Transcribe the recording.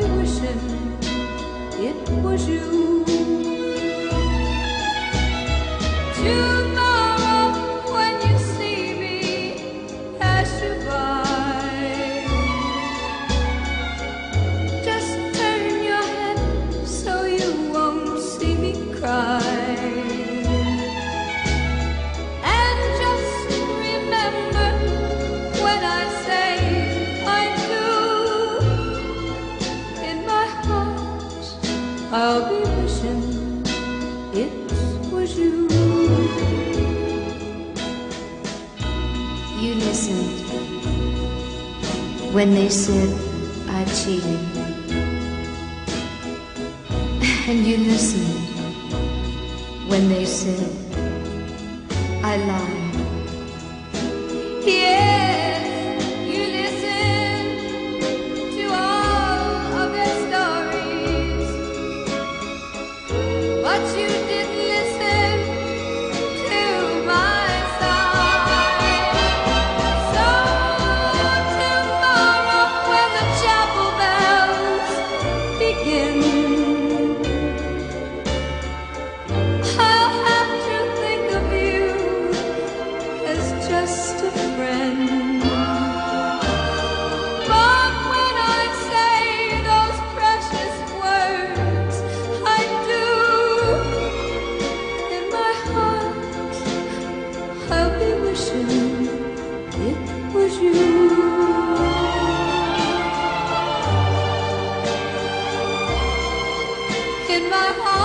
wishing it was you. Tomorrow when you see me pass you by, just turn your head so you won't see me cry. And just remember when I say I do, in my heart I'll be wishing it was you. You listened when they said I cheated, and you listened when they said I lied. Yes, you listened to all of their stories, but you didn't listen to my side. So tomorrow when the chapel bells begin, I'll have to think of you as just a friend. But when I say those precious words, I do, in my heart I'll be wishing it was you. In my heart